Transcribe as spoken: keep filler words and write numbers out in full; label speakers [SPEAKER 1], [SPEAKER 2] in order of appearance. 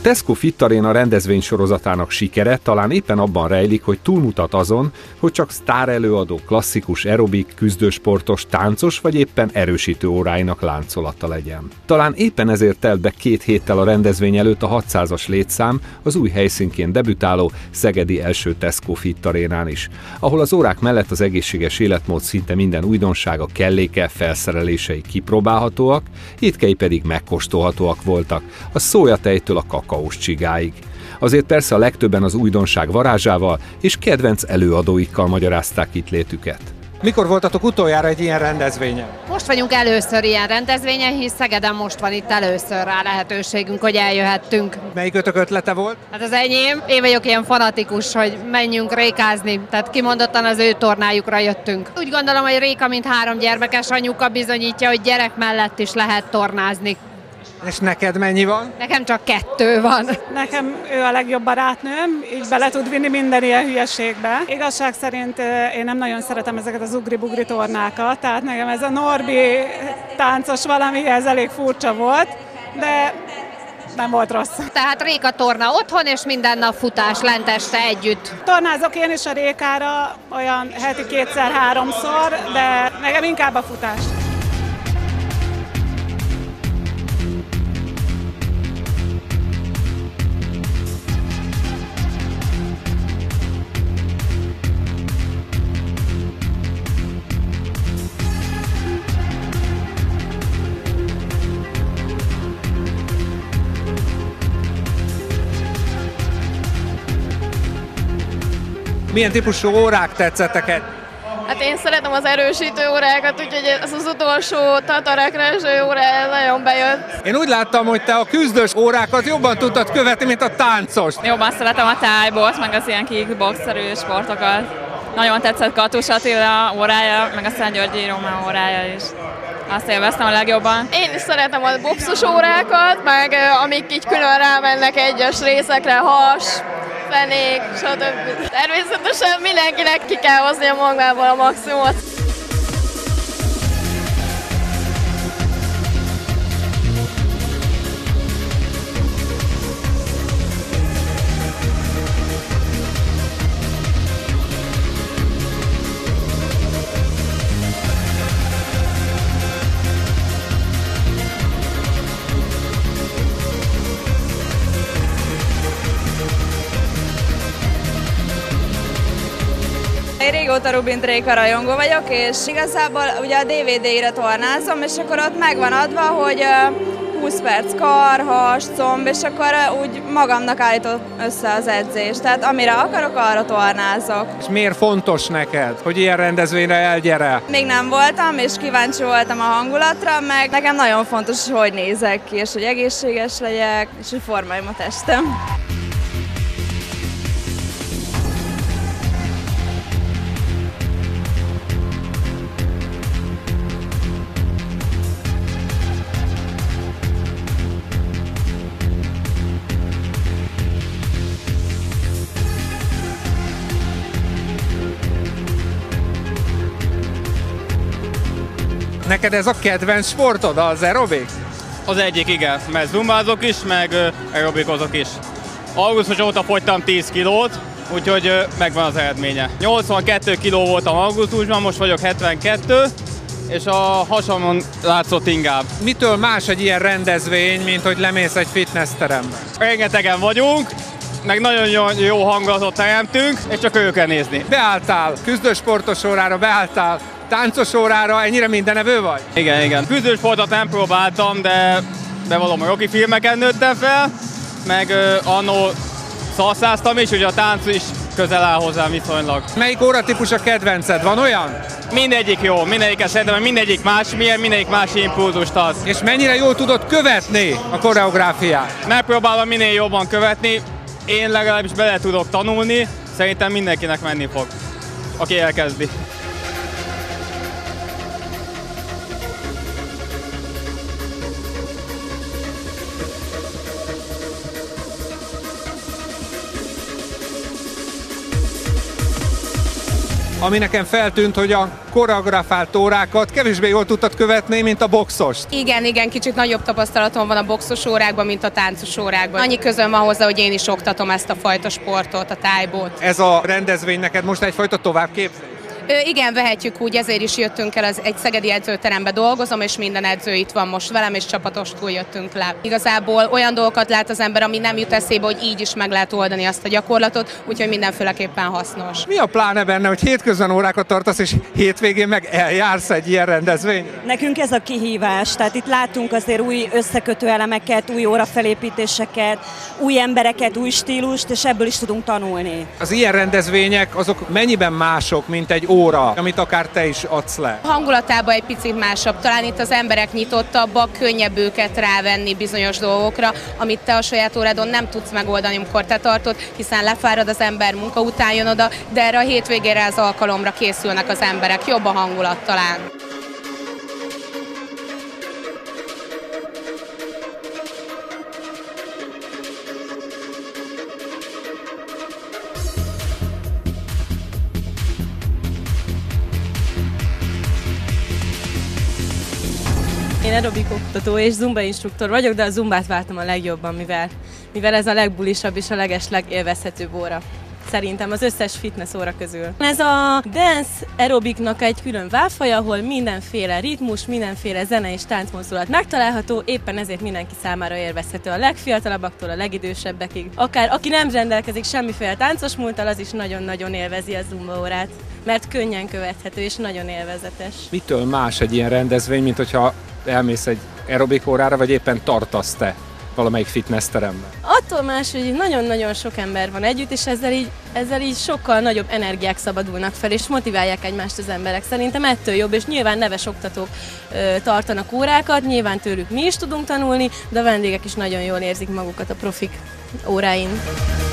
[SPEAKER 1] Tesco Fit Arena rendezvénysorozatának sikere talán éppen abban rejlik, hogy túlmutat azon, hogy csak sztárelőadó, klasszikus aerobik, küzdősportos, táncos vagy éppen erősítő óráinak láncolata legyen. Talán éppen ezért telt be két héttel a rendezvény előtt a hatszázas létszám az új helyszínként debütáló szegedi első Tesco Fit Arénán is, ahol az órák mellett az egészséges életmód szinte minden újdonsága, kelléke, felszerelései kipróbálhatóak, étkei pedig megkóstolhatóak voltak, a szójatejtől a kakaós csigáig. Azért persze a legtöbben az újdonság varázsával és kedvenc előadóikkal magyarázták itt létüket. Mikor voltatok utoljára egy ilyen rendezvényen?
[SPEAKER 2] Most vagyunk először ilyen rendezvényen, hisz Szegeden most van itt először rá lehetőségünk, hogy eljöhettünk.
[SPEAKER 1] Melyikötök ötlete volt?
[SPEAKER 2] Hát az enyém. Én vagyok ilyen fanatikus, hogy menjünk rékázni, tehát kimondottan az ő tornájukra jöttünk. Úgy gondolom, hogy Réka, mint három gyermekes anyuka bizonyítja, hogy gyerek mellett is lehet tornázni.
[SPEAKER 1] És neked mennyi van?
[SPEAKER 2] Nekem csak kettő van.
[SPEAKER 3] Nekem ő a legjobb barátnőm, így bele tud vinni minden ilyen hülyeségbe. Igazság szerint én nem nagyon szeretem ezeket az ugri-bugri tornákat, tehát nekem ez a Norbi táncos valami, ez elég furcsa volt, de nem volt rossz.
[SPEAKER 2] Tehát Réka torna otthon, és minden nap futás lent este együtt.
[SPEAKER 3] Tornázok én is a Rékára olyan heti kétszer-háromszor, de nekem inkább a futás.
[SPEAKER 1] Milyen típusú órák tetszettek?
[SPEAKER 4] Hát én szeretem az erősítő órákat, úgyhogy ez az utolsó tatarekreső óra nagyon bejött.
[SPEAKER 1] Én úgy láttam, hogy te a küzdős órákat jobban tudtad követni, mint a táncos.
[SPEAKER 4] Jobban szeretem a tájbolt, meg az ilyen kickboxerű sportokat. Nagyon tetszett Katus Attila órája, meg a Szent Györgyi Róma órája is. Azt élveztem a legjobban. Én is szeretem a boxos órákat, meg amik így külön rámennek egyes részekre, has, fenék, stb. Természetesen mindenkinek ki kell hozni a magából a maximumot.
[SPEAKER 5] Én régóta Rubint Réka rajongó vagyok, és igazából ugye a dé vé dé-re tornázom, és akkor ott meg van adva, hogy húsz perc kar, has, comb, és akkor úgy magamnak állítom össze az edzést. Tehát amire akarok, arra tornázok.
[SPEAKER 1] És miért fontos neked, hogy ilyen rendezvényre elgyere?
[SPEAKER 5] Még nem voltam, és kíváncsi voltam a hangulatra, meg nekem nagyon fontos, hogy hogy nézek ki, és hogy egészséges legyek, és hogy formáljam a testem.
[SPEAKER 1] Neked ez a kedvenc sportod, az aerobik?
[SPEAKER 6] Az egyik, igen, mert zumbázok is, meg aerobikozok is. Augusztus óta fogytam tíz kilót, úgyhogy megvan az eredménye. nyolcvankettő kiló voltam augusztusban, most vagyok hetvenkettő, és a hasamon látszott inkább.
[SPEAKER 1] Mitől más egy ilyen rendezvény, mint hogy lemész egy fitnessterembe?
[SPEAKER 6] Rengetegen vagyunk, meg nagyon jó, jó hangulatot teremtünk, és csak ők kell nézni.
[SPEAKER 1] Beálltál küzdősportos órára, beálltál táncos órára, ennyire mindenevő vagy?
[SPEAKER 6] Igen, igen. Küzdősportot nem próbáltam, de bevallom, a Rocky filmeken nőttem fel, meg uh, annó szalszáztam is, ugye a tánc is közel áll hozzám viszonylag.
[SPEAKER 1] Melyik óratípus a kedvenced? Van olyan?
[SPEAKER 6] Mindegyik jó, mindegyiket szeretem, mindegyik más, milyen, mindegyik más impulzust ad.
[SPEAKER 1] És mennyire jól tudod követni a koreográfiát?
[SPEAKER 6] Megpróbálom minél jobban követni, én legalábbis bele tudok tanulni, szerintem mindenkinek menni fog, aki elkezdi.
[SPEAKER 1] Ami nekem feltűnt, hogy a koreografált órákat kevésbé jól tudtad követni, mint a boxost.
[SPEAKER 7] Igen, igen, kicsit nagyobb tapasztalatom van a boxos órákban, mint a táncos órákban. Annyi közöm van hozzá, hogy én is oktatom ezt a fajta sportot, a tájbót.
[SPEAKER 1] Ez a rendezvény neked most egyfajta továbbképzés?
[SPEAKER 7] Ö, igen, vehetjük úgy, ezért is jöttünk el, az egy szegedi edzőterembe dolgozom, és minden edző itt van most velem, és csapatostul jöttünk le. Igazából olyan dolgokat lát az ember, ami nem jut eszébe, hogy így is meg lehet oldani azt a gyakorlatot, úgyhogy mindenféleképpen hasznos.
[SPEAKER 1] Mi a pláne benne, hogy hétközben órákat tartasz, és hétvégén meg eljársz egy ilyen rendezvényre?
[SPEAKER 8] Nekünk ez a kihívás, tehát itt látunk azért új összekötő elemeket, új órafelépítéseket, új embereket, új stílust, és ebből is tudunk tanulni.
[SPEAKER 1] Az ilyen rendezvények azok mennyiben mások, mint egy óra, amit akár te is adsz le?
[SPEAKER 7] Hangulatában egy picit másabb. Talán itt az emberek nyitottabbak, könnyebb őket rávenni bizonyos dolgokra, amit te a saját órádon nem tudsz megoldani, amikor te tartod, hiszen lefárad az ember, munka után jön oda, de erre a hétvégére az alkalomra készülnek az emberek. Jobb a hangulat talán.
[SPEAKER 9] Én aerobik oktató és zumba instruktor vagyok, de a zumbát váltam a legjobban, mivel, mivel ez a legbulisabb és a legesleg élvezhetőbb óra. Szerintem az összes fitness óra közül. Ez a dance aerobiknak egy külön válfaja, ahol mindenféle ritmus, mindenféle zene és táncmozdulat megtalálható, éppen ezért mindenki számára élvezhető, a legfiatalabbaktól a legidősebbekig. Akár aki nem rendelkezik semmiféle táncos múlttal, az is nagyon-nagyon élvezi a zumba órát, mert könnyen követhető és nagyon élvezetes.
[SPEAKER 1] Mitől más egy ilyen rendezvény, mint hogyha elmész egy aerobik órára, vagy éppen tartasz te valamelyik fitnessteremben?
[SPEAKER 9] Attól más, hogy nagyon-nagyon sok ember van együtt, és ezzel így, ezzel így sokkal nagyobb energiák szabadulnak fel, és motiválják egymást az emberek. Szerintem ettől jobb, és nyilván neves oktatók ö, tartanak órákat, nyilván tőlük mi is tudunk tanulni, de a vendégek is nagyon jól érzik magukat a profik óráin.